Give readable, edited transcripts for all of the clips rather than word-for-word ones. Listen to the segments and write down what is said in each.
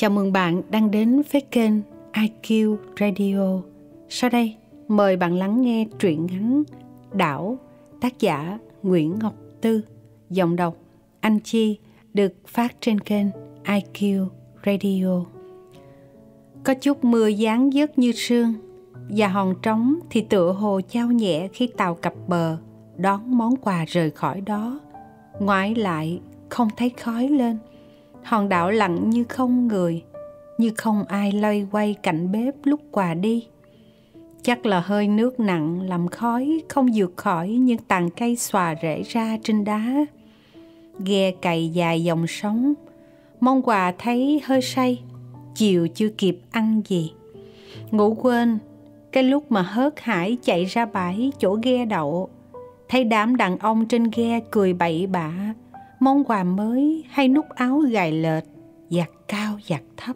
Chào mừng bạn đang đến với kênh IQ Radio. Sau đây, mời bạn lắng nghe truyện ngắn Đảo, tác giả Nguyễn Ngọc Tư, giọng đọc Anh Chi, được phát trên kênh IQ Radio. Có chút mưa giáng dớt như sương, và hòn trống thì tựa hồ chao nhẹ khi tàu cập bờ đón món quà rời khỏi đó. Ngoái lại không thấy khói lên, hòn đảo lặng như không người, như không ai loay quay cạnh bếp lúc quà đi. Chắc là hơi nước nặng làm khói không vượt khỏi những tàn cây xòa rễ ra trên đá. Ghe cày dài dòng sóng, mong quà thấy hơi say, chiều chưa kịp ăn gì. Ngủ quên, cái lúc mà hớt hải chạy ra bãi chỗ ghe đậu, thấy đám đàn ông trên ghe cười bậy bạ, món quà mới hay nút áo gài lệch, giặt cao giặt thấp.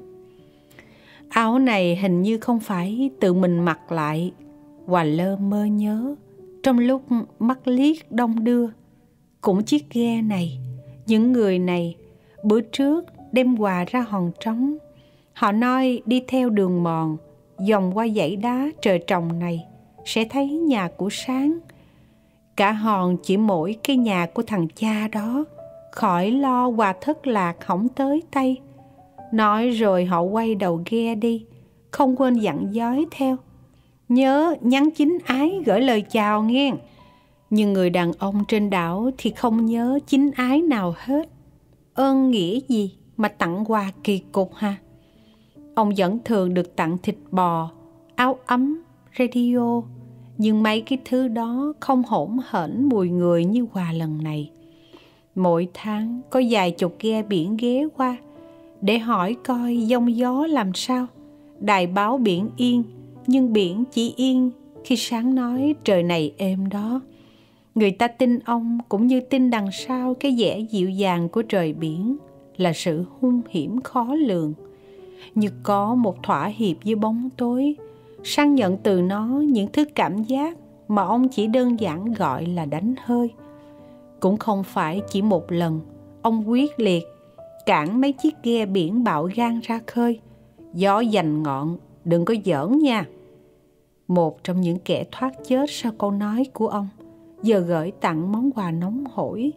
Áo này hình như không phải tự mình mặc lại, Hòa lơ mơ nhớ trong lúc mắt liếc đông đưa. Cũng chiếc ghe này, những người này bữa trước đem quà ra hòn trống. Họ nói đi theo đường mòn vòng qua dãy đá trời trồng này sẽ thấy nhà của Sáng. Cả hòn chỉ mỗi cái nhà của thằng cha đó, khỏi lo quà thất lạc hỏng tới tay. Nói rồi họ quay đầu ghe đi, không quên dặn dói theo: nhớ nhắn chính ái gửi lời chào nghe. Nhưng người đàn ông trên đảo thì không nhớ chính ái nào hết. Ơn nghĩa gì mà tặng quà kỳ cục ha? Ông vẫn thường được tặng thịt bò, áo ấm, radio, nhưng mấy cái thứ đó không hỗn hển mùi người như quà lần này. Mỗi tháng có vài chục ghe biển ghé qua để hỏi coi giông gió làm sao. Đài báo biển yên, nhưng biển chỉ yên khi Sáng nói trời này êm đó. Người ta tin ông cũng như tin đằng sau cái vẻ dịu dàng của trời biển là sự hung hiểm khó lường. Như có một thỏa hiệp với bóng tối, Sáng nhận từ nó những thứ cảm giác mà ông chỉ đơn giản gọi là đánh hơi. Cũng không phải chỉ một lần ông quyết liệt cản mấy chiếc ghe biển bạo gan ra khơi. Gió giành ngọn, đừng có giỡn nha. Một trong những kẻ thoát chết sau câu nói của ông giờ gửi tặng món quà nóng hổi.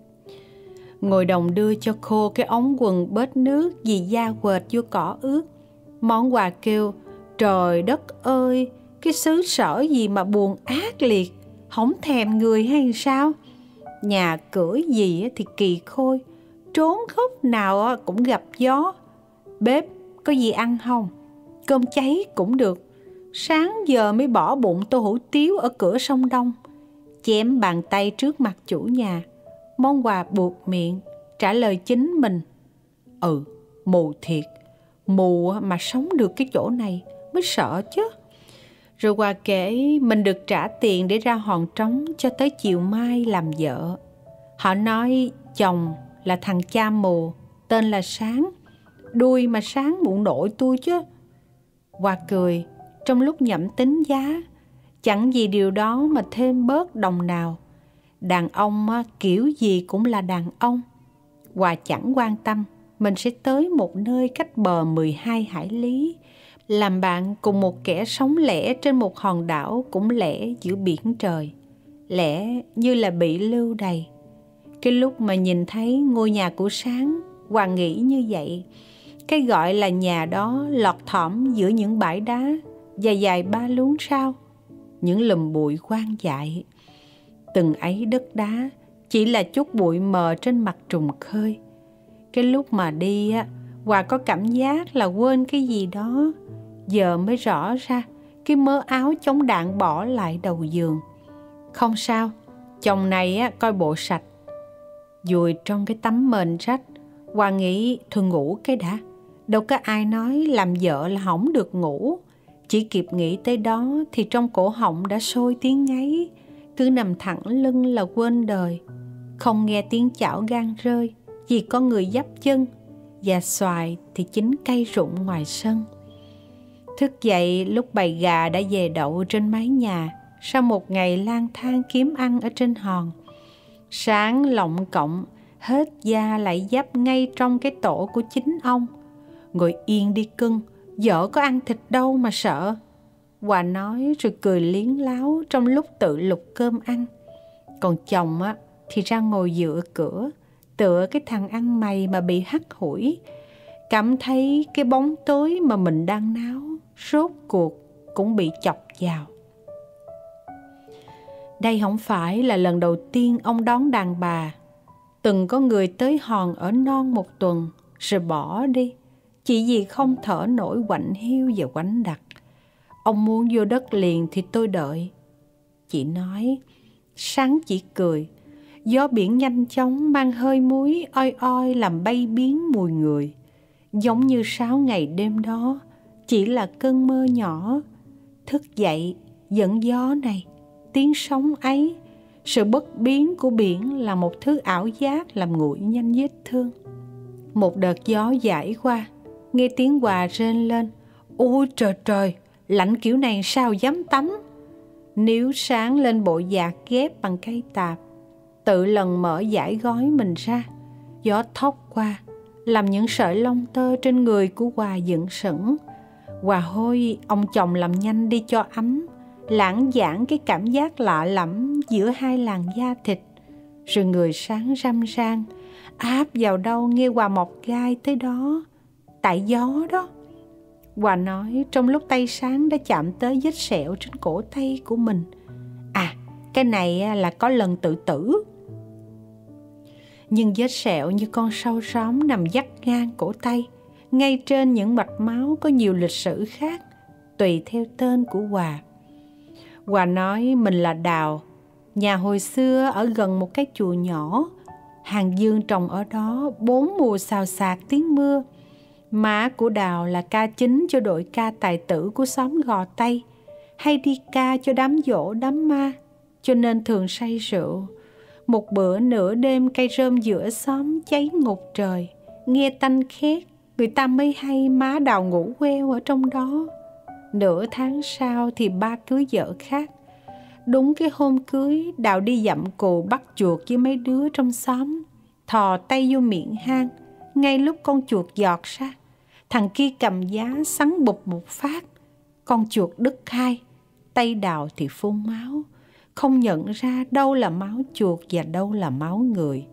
Ngồi đồng đưa cho khô cái ống quần bết nước vì da quệt vô cỏ ướt. Món quà kêu: trời đất ơi, cái xứ sở gì mà buồn ác liệt, không thèm người hay sao? Nhà cửa gì thì kỳ khôi, trốn góc nào cũng gặp gió. Bếp có gì ăn không? Cơm cháy cũng được. Sáng giờ mới bỏ bụng tô hủ tiếu ở cửa sông Đông. Chém bàn tay trước mặt chủ nhà. Món quà buộc miệng trả lời chính mình: mù thiệt, mù mà sống được cái chỗ này mới sợ chứ. Rồi Hòa kể mình được trả tiền để ra hòn trống cho tới chiều mai làm vợ. Họ nói chồng là thằng cha mù, tên là Sáng. Đuôi mà Sáng mụ nội tôi chứ. Hòa cười trong lúc nhẩm tính giá. Chẳng vì điều đó mà thêm bớt đồng nào. Đàn ông kiểu gì cũng là đàn ông. Hòa chẳng quan tâm mình sẽ tới một nơi cách bờ 12 hải lý, làm bạn cùng một kẻ sống lẻ trên một hòn đảo cũng lẻ giữa biển trời, lẻ như là bị lưu đày. Cái lúc mà nhìn thấy ngôi nhà của Sáng, Hòa nghĩ như vậy. Cái gọi là nhà đó lọt thỏm giữa những bãi đá và dài 3 luống rau, những lùm bụi hoang dại. Từng ấy đất đá chỉ là chút bụi mờ trên mặt trùng khơi. Cái lúc mà đi Hòa có cảm giác là quên cái gì đó. Giờ mới rõ ra cái mớ áo chống đạn bỏ lại đầu giường. Không sao, chồng này coi bộ sạch. Dùi trong cái tấm mền rách, Hòa nghĩ thôi ngủ cái đã. Đâu có ai nói làm vợ là hỏng được ngủ. Chỉ kịp nghĩ tới đó thì trong cổ họng đã sôi tiếng ngáy. Cứ nằm thẳng lưng là quên đời. Không nghe tiếng chảo gan rơi vì có người dấp chân. Và xoài thì chín cây rụng ngoài sân. Thức dậy lúc bầy gà đã về đậu trên mái nhà sau một ngày lang thang kiếm ăn ở trên hòn. Sáng lọng cộng, hết da lại dấp ngay trong cái tổ của chính ông. Ngồi yên đi cưng, vợ có ăn thịt đâu mà sợ. Hòa nói rồi cười liếng láo trong lúc tự lục cơm ăn. Còn chồng thì ra ngồi dựa cửa, tựa cái thằng ăn mày mà bị hắt hủi, cảm thấy cái bóng tối mà mình đang náo rốt cuộc cũng bị chọc vào. Đây không phải là lần đầu tiên ông đón đàn bà. Từng có người tới hòn ở non 1 tuần rồi bỏ đi, chỉ vì không thở nổi quạnh hiu và quạnh đặc. Ông muốn vô đất liền thì tôi đợi. Chị nói, Sáng chỉ cười. Gió biển nhanh chóng mang hơi muối oi oi làm bay biến mùi người. Giống như 6 ngày đêm đó chỉ là cơn mơ nhỏ. Thức dậy, dẫn gió này, tiếng sóng ấy, sự bất biến của biển là một thứ ảo giác làm nguội nhanh vết thương. Một đợt gió dãi qua, nghe tiếng Hòa rên lên. Ôi trời trời, lạnh kiểu này sao dám tắm. Níu sáng lên bộ giạc ghép bằng cây tạp, tự lần mở dải gói mình ra. Gió thốc qua, làm những sợi lông tơ trên người của Hòa dựng sững. Hòa hôi ông chồng làm nhanh đi cho ấm, lãng giảng cái cảm giác lạ lẫm giữa hai làn da thịt. Rồi người Sáng răm ran, áp vào đâu nghe Hòa mọc gai tới đó. Tại gió đó. Hòa nói trong lúc tay Sáng đã chạm tới vết sẹo trên cổ tay của mình. À, cái này là có lần tự tử. Nhưng vết sẹo như con sâu róm nằm vắt ngang cổ tay, ngay trên những mạch máu có nhiều lịch sử khác, tùy theo tên của Hòa. Hòa nói mình là Đào, nhà hồi xưa ở gần một cái chùa nhỏ. Hàng dương trồng ở đó 4 mùa xào xạc tiếng mưa. Má của Đào là ca chính cho đội ca tài tử của xóm Gò Tây, hay đi ca cho đám giỗ đám ma, cho nên thường say rượu. Một bữa nửa đêm cây rơm giữa xóm cháy ngục trời, nghe tanh khét, người ta mới hay má Đào ngủ queo ở trong đó. Nửa tháng sau thì ba cưới vợ khác. Đúng cái hôm cưới, Đào đi dặm cù bắt chuột với mấy đứa trong xóm, thò tay vô miệng hang. Ngay lúc con chuột giọt ra, thằng kia cầm giá sắn bụp một phát, con chuột đứt hai, tay Đào thì phun máu, không nhận ra đâu là máu chuột và đâu là máu người.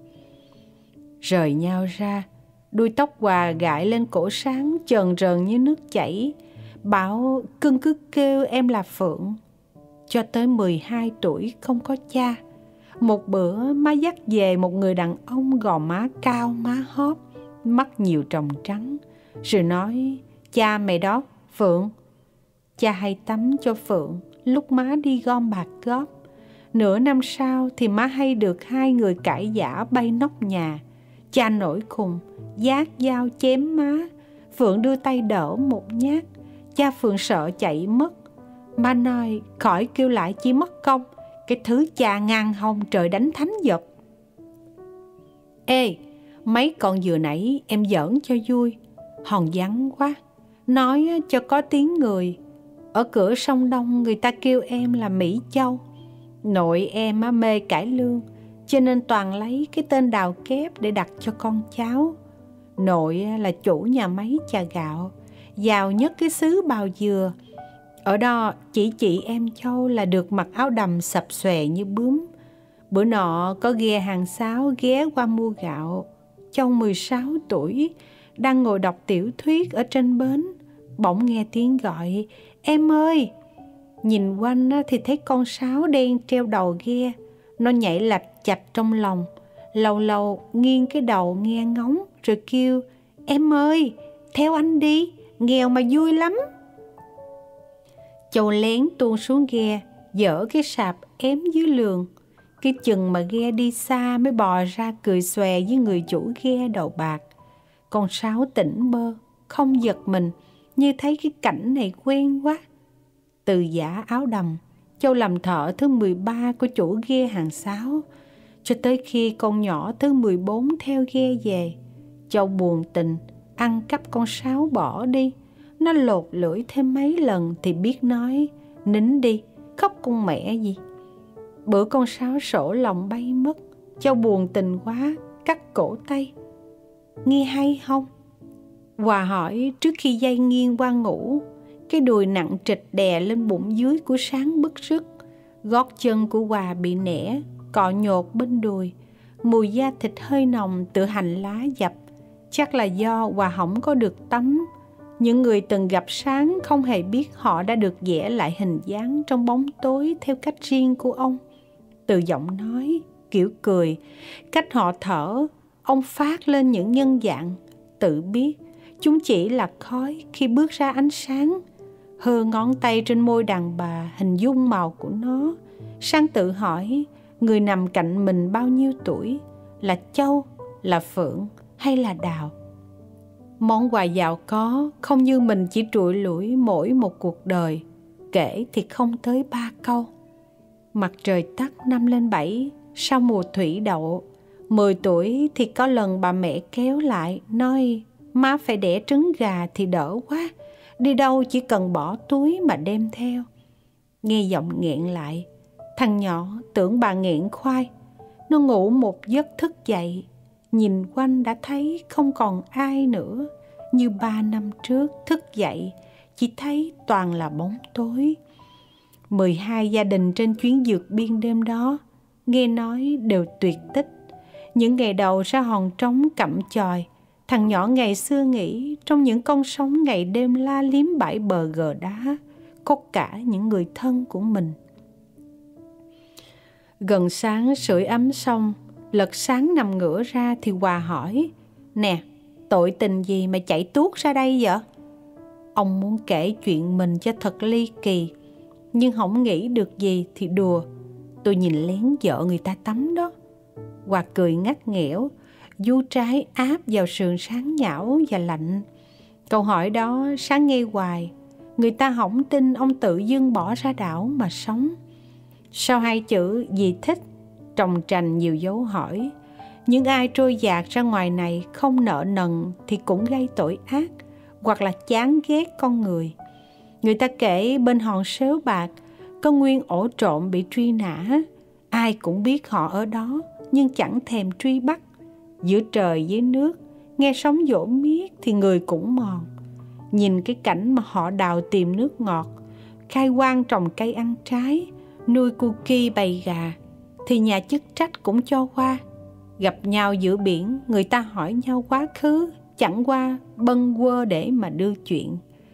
Rời nhau ra, đuôi tóc Hòa gãi lên cổ Sáng chờn rờn như nước chảy, bảo cưng cứ kêu em là Phượng. Cho tới 12 tuổi không có cha. Một bữa má dắt về một người đàn ông gò má cao má hóp, mắt nhiều tròng trắng, rồi nói, cha mày đó, Phượng. Cha hay tắm cho Phượng lúc má đi gom bạc góp. Nửa năm sau thì má hay được 2 người cãi giả bay nóc nhà. Cha nổi khùng, vác dao chém má. Phượng đưa tay đỡ một nhát. Cha Phượng sợ chạy mất. Má nói khỏi kêu lại chỉ mất công, cái thứ cha ngang hông trời đánh thánh vật. Ê, mấy con vừa nãy em giỡn cho vui, hòn vắng quá, nói cho có tiếng người. Ở cửa sông Đông người ta kêu em là Mỹ Châu. Nội em mê cải lương, cho nên toàn lấy cái tên Đào kép để đặt cho con cháu. Nội là chủ nhà máy chà gạo, giàu nhất cái xứ Bào Dừa. Ở đó chỉ chị em Châu là được mặc áo đầm sập xòe như bướm. Bữa nọ có ghe hàng Sáo ghé qua mua gạo. Châu 16 tuổi, đang ngồi đọc tiểu thuyết ở trên bến, bỗng nghe tiếng gọi, em ơi! Nhìn quanh thì thấy con sáo đen treo đầu ghe. Nó nhảy lạch chạch trong lòng, lâu lâu nghiêng cái đầu nghe ngóng, rồi kêu, em ơi, theo anh đi, nghèo mà vui lắm. Châu lén tuôn xuống ghe, dỡ cái sạp ém dưới lường. Cái chừng mà ghe đi xa mới bò ra cười xòe với người chủ ghe đầu bạc. Con sáo tỉnh bơ, không giật mình, như thấy cái cảnh này quen quá. Từ giả áo đầm, Châu làm thợ thứ 13 của chủ ghe hàng Sáo, cho tới khi con nhỏ thứ 14 theo ghe về. Châu buồn tình, ăn cắp con sáo bỏ đi. Nó lột lưỡi thêm mấy lần thì biết nói, nín đi, khóc con mẹ gì. Bữa con sáo sổ lòng bay mất, Châu buồn tình quá, cắt cổ tay. Nghe hay không? Hòa hỏi trước khi dây nghiêng qua ngủ. Cái đùi nặng trịch đè lên bụng dưới của Sáng bứt rứt. Gót chân của Hòa bị nẻ, cọ nhột bên đùi. Mùi da thịt hơi nồng từ hành lá dập. Chắc là do Hòa không có được tắm. Những người từng gặp Sáng không hề biết họ đã được vẽ lại hình dáng trong bóng tối theo cách riêng của ông. Từ giọng nói, kiểu cười, cách họ thở, ông phát lên những nhân dạng, tự biết chúng chỉ là khói khi bước ra ánh sáng. Hơ ngón tay trên môi đàn bà, hình dung màu của nó. Sáng tự hỏi, người nằm cạnh mình bao nhiêu tuổi? Là Châu, là Phượng hay là Đào? Món quà giàu có không như mình chỉ trụi lủi mỗi một cuộc đời, kể thì không tới 3 câu. Mặt trời tắt 5 lên 7 sau mùa thủy đậu. 10 tuổi thì có lần bà mẹ kéo lại nói má phải đẻ trứng gà thì đỡ quá, đi đâu chỉ cần bỏ túi mà đem theo. Nghe giọng nghẹn lại, thằng nhỏ tưởng bà nghẹn khoai. Nó ngủ một giấc thức dậy, nhìn quanh đã thấy không còn ai nữa. Như 3 năm trước thức dậy, chỉ thấy toàn là bóng tối. 12 gia đình trên chuyến vượt biên đêm đó, nghe nói đều tuyệt tích. Những ngày đầu ra hòn trống cặm chòi, thằng nhỏ ngày xưa nghĩ trong những con sóng ngày đêm la liếm bãi bờ gờ đá, có cả những người thân của mình. Gần sáng sưởi ấm xong, Lật Sáng nằm ngửa ra thì Hòa hỏi, nè, tội tình gì mà chạy tuốt ra đây vậy? Ông muốn kể chuyện mình cho thật ly kỳ, nhưng không nghĩ được gì thì đùa. Tôi nhìn lén vợ người ta tắm đó. Hòa cười ngắt nghẽo, du trái áp vào sườn Sáng nhão và lạnh. Câu hỏi đó Sáng nghe hoài, người ta không tin ông tự dưng bỏ ra đảo mà sống. Sau 2 chữ vì thích, trồng trành nhiều dấu hỏi. Những ai trôi dạt ra ngoài này không nợ nần thì cũng gây tội ác, hoặc là chán ghét con người. Người ta kể bên hòn Sếu Bạc có nguyên ổ trộm bị truy nã. Ai cũng biết họ ở đó, nhưng chẳng thèm truy bắt. Giữa trời dưới nước, nghe sóng vỗ miết thì người cũng mòn. Nhìn cái cảnh mà họ đào tìm nước ngọt, khai hoang trồng cây ăn trái, nuôi cookie bầy gà, thì nhà chức trách cũng cho qua. Gặp nhau giữa biển, người ta hỏi nhau quá khứ, chẳng qua bâng quơ để mà đưa chuyện.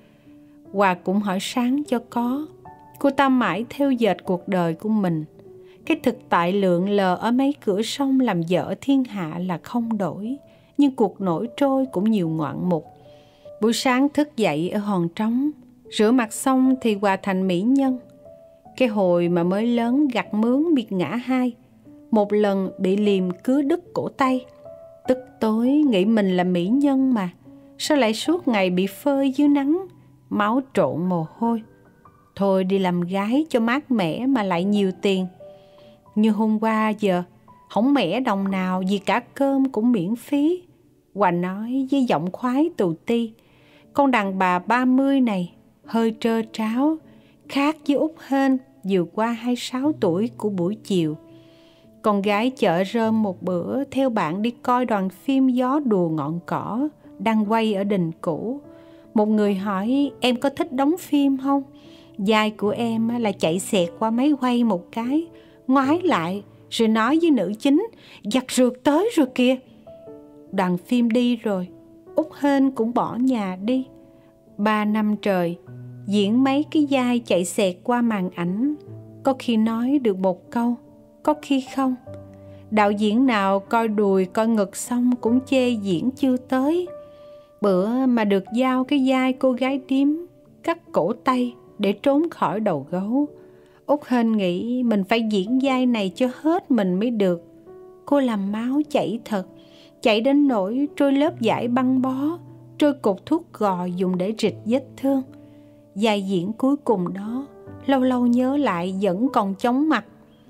Hòa cũng hỏi Sáng cho có. Cô ta mãi theo dệt cuộc đời của mình. Cái thực tại lượn lờ ở mấy cửa sông làm vợ thiên hạ là không đổi, nhưng cuộc nổi trôi cũng nhiều ngoạn mục. Buổi sáng thức dậy ở hòn trống, rửa mặt xong thì Hòa thành mỹ nhân. Cái hồi mà mới lớn gặt mướn biệt ngã 2, một lần bị liềm cứa đứt cổ tay. Tức tối nghĩ mình là mỹ nhân mà, sao lại suốt ngày bị phơi dưới nắng, máu trộn mồ hôi. Thôi đi làm gái cho mát mẻ mà lại nhiều tiền. Như hôm qua giờ, không mẻ đồng nào vì cả cơm cũng miễn phí. Hòa nói với giọng khoái tù ti, con đàn bà 30 này hơi trơ tráo, khác với Út Hên vừa qua 26 tuổi của buổi chiều. Con gái chợ rơm một bữa theo bạn đi coi đoàn phim Gió đùa ngọn cỏ đang quay ở đình cũ. Một người hỏi em có thích đóng phim không? Vai của em là chạy xẹt qua máy quay một cái, ngoái lại rồi nói với nữ chính, giặt rượt tới rồi kìa. Đoàn phim đi rồi, Út Hên cũng bỏ nhà đi. 3 năm trời diễn mấy cái vai chạy xẹt qua màn ảnh, có khi nói được một câu, có khi không. Đạo diễn nào coi đùi coi ngực xong cũng chê diễn chưa tới. Bữa mà được giao cái vai cô gái điếm cắt cổ tay để trốn khỏi đầu gấu, Út Hên nghĩ mình phải diễn vai này cho hết mình mới được. Cô làm máu chảy thật, chảy đến nỗi trôi lớp vải băng bó, trôi cục thuốc gò dùng để rịch vết thương. Vai diễn cuối cùng đó lâu lâu nhớ lại vẫn còn chóng mặt.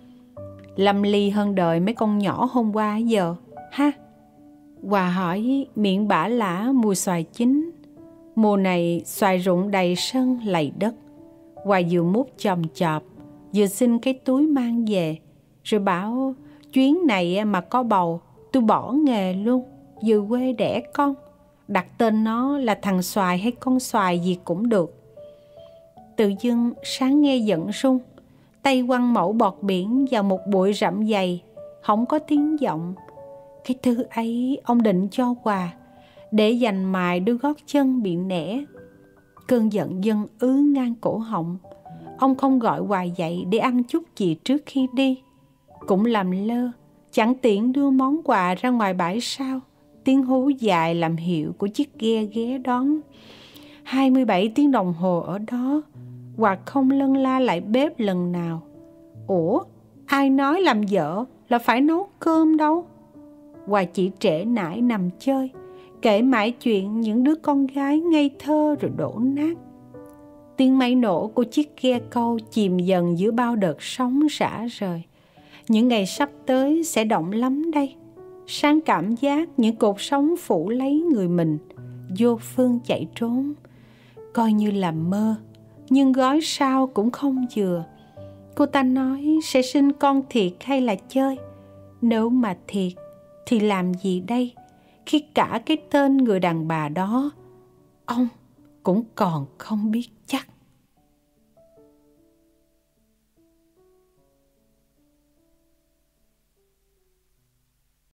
Lâm ly hơn đời mấy con nhỏ hôm qua giờ ha. Hòa hỏi miệng bả lả mùi xoài chín. Mùa này xoài rụng đầy sân lầy đất. Hòa vừa múc chòm chọp, vừa xin cái túi mang về, rồi bảo chuyến này mà có bầu tôi bỏ nghề luôn, về quê đẻ con. đặt tên nó là thằng xoài hay con xoài gì cũng được. Tự dưng sáng nghe giận sung, tay quăng mẩu bọt biển vào một bụi rậm dày, không có tiếng vọng. Cái thứ ấy ông định cho quà, để dành mài đôi gót chân bị nẻ. Cơn giận dâng ứ ngang cổ họng. Ông không gọi Hoài dậy để ăn chút gì trước khi đi. Cũng làm lơ, chẳng tiện đưa món quà ra ngoài bãi sau. Tiếng hú dài làm hiệu của chiếc ghe ghé đón. 27 tiếng đồng hồ ở đó, Hòa không lân la lại bếp lần nào. Ủa, ai nói làm vợ là phải nấu cơm đâu. Hòa chỉ trễ nải nằm chơi, kể mãi chuyện những đứa con gái ngây thơ rồi đổ nát. Tiếng máy nổ của chiếc ghe câu chìm dần giữa bao đợt sóng rã rời. Những ngày sắp tới sẽ động lắm đây. Sáng cảm giác những cột sóng phủ lấy người mình, vô phương chạy trốn. Coi như là mơ, nhưng gói sao cũng không vừa. Cô ta nói sẽ sinh con thiệt hay là chơi? Nếu mà thiệt thì làm gì đây, khi cả cái tên người đàn bà đó ông cũng còn không biết.